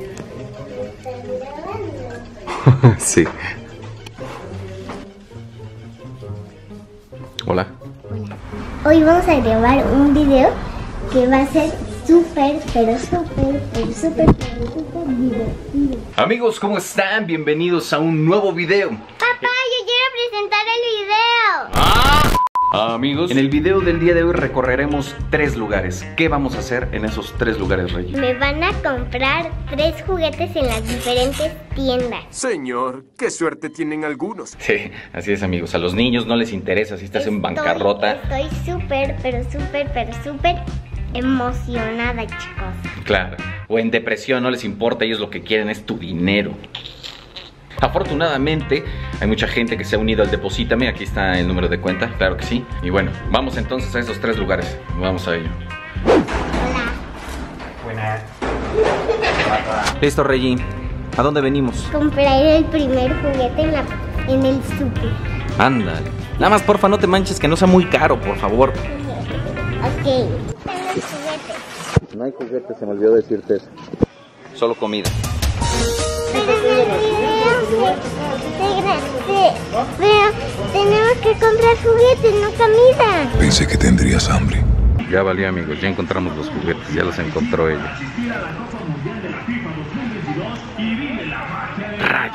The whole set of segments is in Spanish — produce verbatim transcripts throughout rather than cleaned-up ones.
Sí. Hola. Hola. Hoy vamos a grabar un video que va a ser súper, pero súper, pero súper, pero súper divertido. Amigos, ¿cómo están? Bienvenidos a un nuevo video. Papá, yo quiero presentar el video. ¡Ah! Amigos, en el video del día de hoy recorreremos tres lugares. ¿Qué vamos a hacer en esos tres lugares, Rey? Me van a comprar tres juguetes en las diferentes tiendas. Señor, qué suerte tienen algunos. Sí, así es, amigos. A los niños no les interesa si estás en bancarrota. Estoy súper, pero súper, pero súper emocionada, chicos. Claro. O en depresión, no les importa. Ellos lo que quieren es tu dinero. Afortunadamente, hay mucha gente que se ha unido al Deposítame. Aquí está el número de cuenta, claro que sí. Y bueno, vamos entonces a esos tres lugares. Vamos a ello. Hola. Buenas. Listo, Reggie. ¿A dónde venimos? Compraré el primer juguete en, la, en el súper. Ándale. Nada más, porfa, no te manches, que no sea muy caro, por favor. Ok. Están los juguetes. No hay juguetes, se me olvidó decirte eso. Solo comida. Pero en el video se, se, pero tenemos que comprar juguetes, no comida. Pensé que tendrías hambre. Ya valió, amigos, ya encontramos los juguetes, ya los encontró ella. Rayos.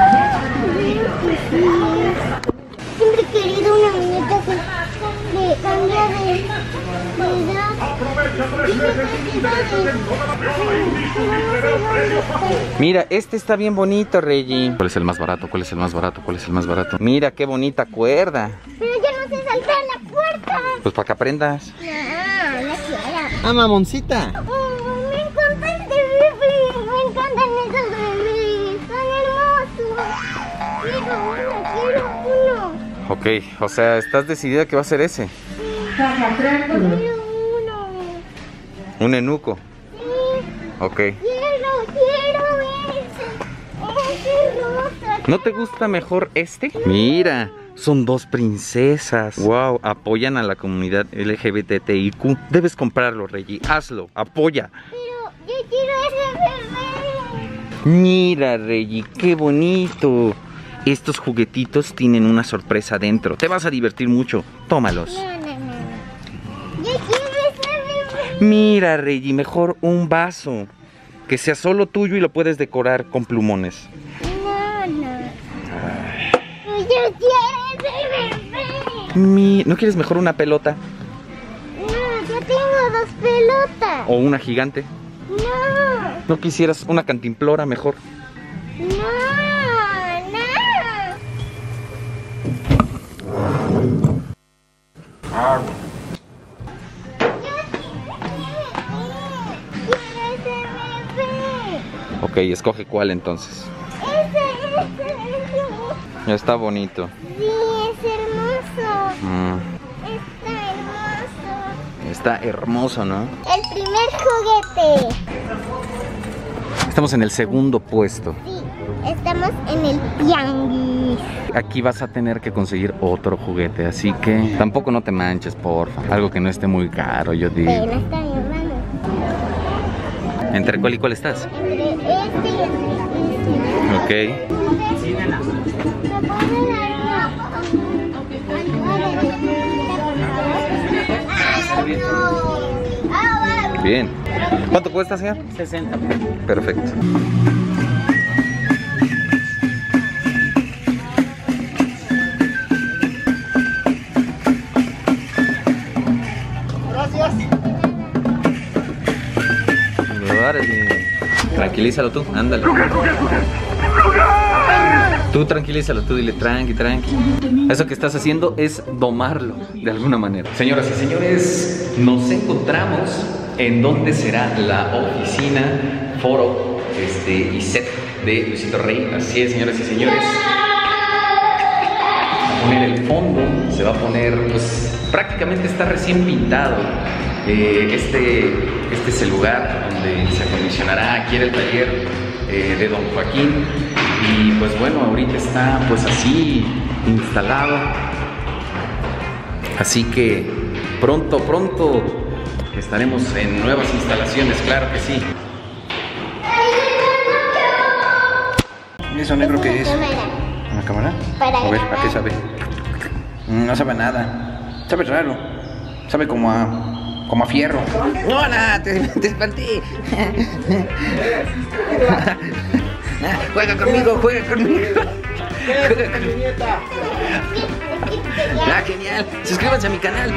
Siempre he querido una muñeca que, que cambia de, de edad. Mira, este está bien bonito, Reggie. ¿Cuál es el más barato? ¿Cuál es el más barato? ¿Cuál es el más barato? Mira, qué bonita cuerda. Pero yo no sé saltar la puerta. Pues para que aprendas. No, no quiero. Ah, mamoncita. Oh, me encanta este bebé. Me encantan esos bebés. Son hermosos. Quiero uno, quiero uno. Ok, o sea, ¿estás decidida que va a ser ese? Quiero uno. ¿Un enuco? Sí. Ok. Quiero, quiero ese. Ese rosa. ¿No te gusta mejor este? Mira, son dos princesas. Wow, apoyan a la comunidad L G B T I Q. Debes comprarlo, Reggie. Hazlo, apoya. Pero yo quiero ese bebé. Mira, Reggie, qué bonito. Estos juguetitos tienen una sorpresa dentro. Te vas a divertir mucho. Tómalos. No, no, no. Yo quiero ese bebé. Mira, Reggie, mejor un vaso. Que sea solo tuyo y lo puedes decorar con plumones. No, no. Yo quiero ese bebé. Mi... ¿No quieres mejor una pelota? No, yo tengo dos pelotas. ¿O una gigante? No, ¿No quisieras una cantimplora mejor? no, no. Quiero ese bebé. Ok, escoge cuál entonces. Ese, ese, ese. Está bonito. Sí, es hermoso. Mm, Está hermoso. está hermoso, ¿no? El primer juguete. Estamos en el segundo puesto. Sí, estamos en el tianguis. Aquí vas a tener que conseguir otro juguete, así que tampoco no te manches, porfa. Algo que no esté muy caro, yo digo. Pero está mi hermano. ¿Entre cuál y cuál estás? Entre este y este. Ok. Bien. ¿Cuánto cuesta, señor? sesenta. Perfecto. Gracias. Tranquilízalo tú, ándale. Tú tranquilízalo, tú dile tranqui, tranqui. Eso que estás haciendo es domarlo de alguna manera. Señoras y señores, nos encontramos en donde será la oficina, foro este, y set de Luisito Rey. Así es, señoras y señores. Va a poner el fondo, se va a poner, pues prácticamente está recién pintado. Eh, este, este es el lugar donde se acondicionará. Aquí era el taller eh, de don Joaquín. Y pues bueno, ahorita está pues así instalado. Así que pronto, pronto estaremos en nuevas instalaciones, claro que sí. ¿Eso negro qué es? Cámara. ¿Una cámara? Para A ver, ¿a grabar. qué sabe? Mm, No sabe a nada. Sabe raro. Sabe como a... como a fierro. ¡Hola! Te, te espanté. Juega conmigo, juega conmigo. Juega conmigo. Ah, genial. Suscríbanse a mi canal.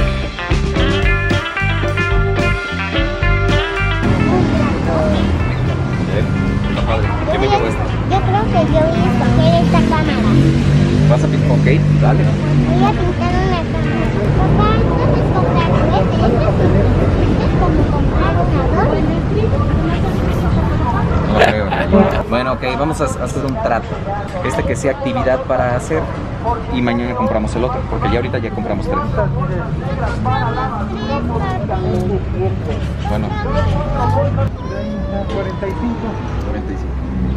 ¿Qué me llevo esto? Yo creo que yo voy a escoger esta cámara. ¿Vas a pintar? Ok, dale. Voy a pintar una cámara. Papá, entonces comprar este. Este es, este es como comprar una dos. No creo, Rey. Bueno, ok, vamos a hacer un trato. Este que sea actividad para hacer y mañana compramos el otro, porque ya ahorita ya compramos tres. Bueno. cuarenta y cinco. cuarenta y cinco.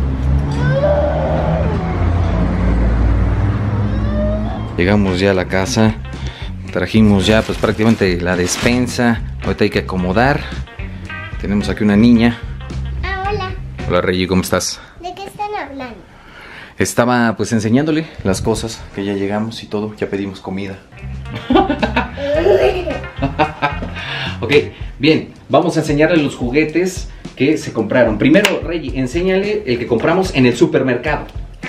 Llegamos ya a la casa. Trajimos ya pues prácticamente la despensa. Ahorita hay que acomodar. Tenemos aquí una niña. Ah, hola. Hola Reggie, ¿cómo estás? ¿De qué están hablando? Estaba pues enseñándole las cosas, que ya llegamos y todo, ya pedimos comida. Ok, bien, vamos a enseñarle los juguetes que se compraron. Primero, Reggie, enséñale el que compramos en el supermercado.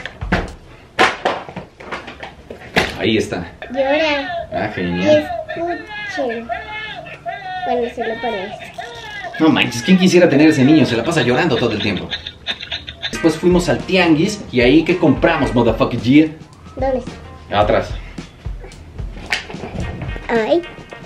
Ahí está. Llora. Ah, Y genial. escuchen cuando se lo pones. No manches, ¿quién quisiera tener ese niño? Se la pasa llorando todo el tiempo. Después fuimos al tianguis y ahí ¿qué compramos, motherfucker G? ¿Dónde está? Atrás. Ay,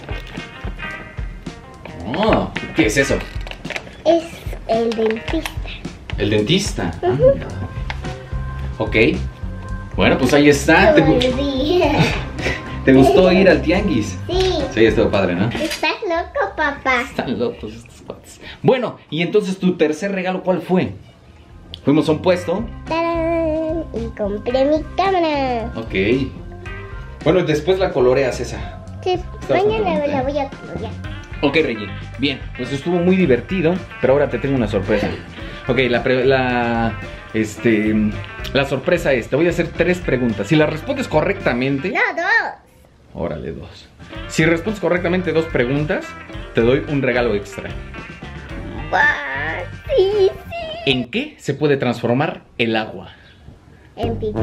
Oh, ¿qué es eso? es el dentista. El dentista. Ah, ok. Bueno, pues ahí está. ¿Te, gu- Sí. te gustó ir al tianguis? Sí. Sí, estuvo padre, ¿no? Estás loco, papá. Están locos estos cuates. Bueno, y entonces tu tercer regalo, ¿cuál fue? Fuimos a un puesto. ¡Tarán! Y compré mi cámara. Ok. Bueno, y después la coloreas esa. Sí, Estás mañana contenta, la ¿eh? voy a colorear. Ok, Reggie. Bien, pues estuvo muy divertido, pero ahora te tengo una sorpresa. Ok, la, pre- la, este, la sorpresa es, te voy a hacer tres preguntas. Si las respondes correctamente... No, dos. Órale, dos. Si respondes correctamente dos preguntas, te doy un regalo extra. ¡Guau! Sí, sí. ¿En qué se puede transformar el agua? En pipí.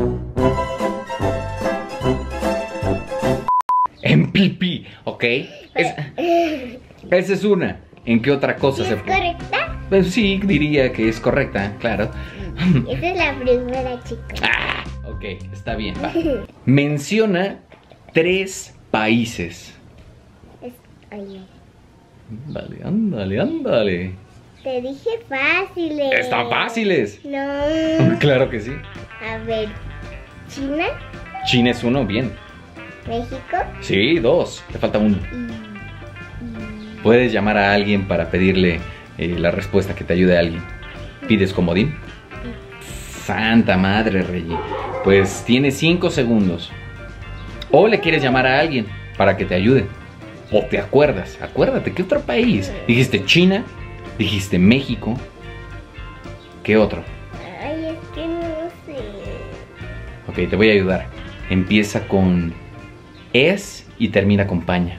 En pipí, ¿ok? Es- esa es una. ¿En qué otra cosa ¿Sí se es puede? correcta? Pues sí, diría que es correcta, claro. Esa es la primera, chicos. Ah, ok, está bien, va. Menciona tres países. Es- Oye, Ándale, ándale, ándale. te dije fáciles. Están fáciles. No. Claro que sí. A ver, China, China es uno, bien. México Sí, dos. Te falta uno. y... Puedes llamar a alguien para pedirle eh, la respuesta, que te ayude a alguien. ¿Pides comodín? Santa madre, Reggie. Pues tienes cinco segundos. O le quieres llamar a alguien para que te ayude. O te acuerdas. Acuérdate, ¿qué otro país? Dijiste China, dijiste México. ¿Qué otro? Ay, es que no sé. Ok, te voy a ayudar. Empieza con es y termina con paña.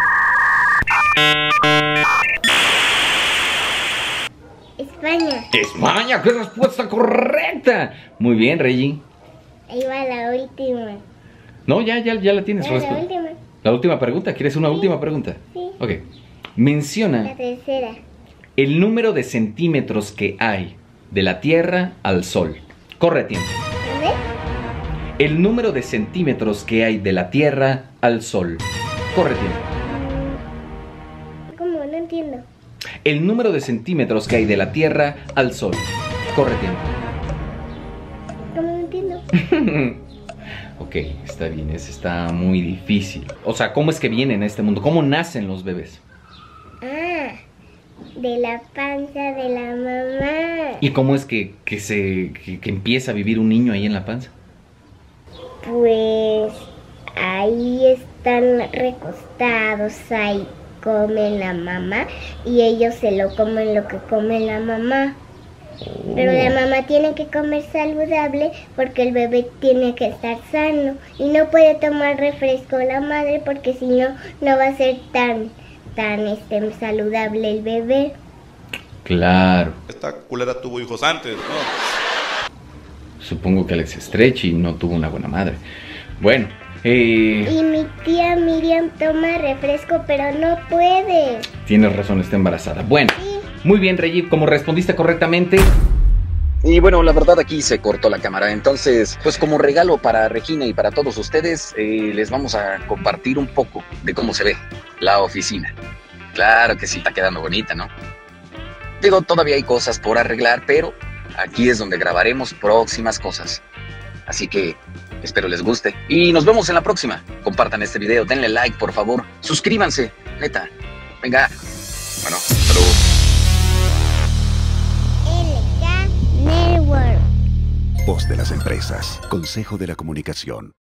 España. España, qué respuesta correcta. Muy bien, Reggie. Ahí va la última. No, ya, ya, ya la tienes. Ah, la respu- última. La última pregunta. ¿Quieres una Sí. última pregunta? Sí. Ok. La Menciona tercera. el número de centímetros que hay de la Tierra al Sol. Corre tiempo. ¿Dónde? El número de centímetros que hay de la Tierra al Sol. Corre tiempo. ¿Cómo? No entiendo. El número de centímetros que hay de la Tierra al Sol. Corre tiempo. ¿Cómo no entiendo? Ok, está bien, eso está muy difícil. O sea, ¿cómo es que vienen a este mundo? ¿Cómo nacen los bebés? Ah, de la panza de la mamá. ¿Y cómo es que, que se, que, que empieza a vivir un niño ahí en la panza? Pues ahí están recostados, ahí comen la mamá y ellos se lo comen lo que come la mamá. Pero la mamá tiene que comer saludable porque el bebé tiene que estar sano. Y no puede tomar refresco la madre porque si no, no va a ser tan, tan este, saludable el bebé. Claro. Esta culera tuvo hijos antes, ¿no? Supongo que Alex Stretchy no tuvo una buena madre. Bueno, eh... Y mi tía Miriam toma refresco, pero no puede. Tienes razón, está embarazada. Bueno, Sí. muy bien, Reggie, como respondiste correctamente... Y bueno, la verdad aquí se cortó la cámara, entonces, pues como regalo para Regina y para todos ustedes, eh, les vamos a compartir un poco de cómo se ve la oficina. Claro que sí, está quedando bonita, ¿no? Digo, todavía hay cosas por arreglar, pero aquí es donde grabaremos próximas cosas. Así que espero les guste y nos vemos en la próxima. Compartan este video, denle like, por favor, suscríbanse, neta. Venga, bueno, salud. L K Network. Voz de las empresas. Consejo de la Comunicación.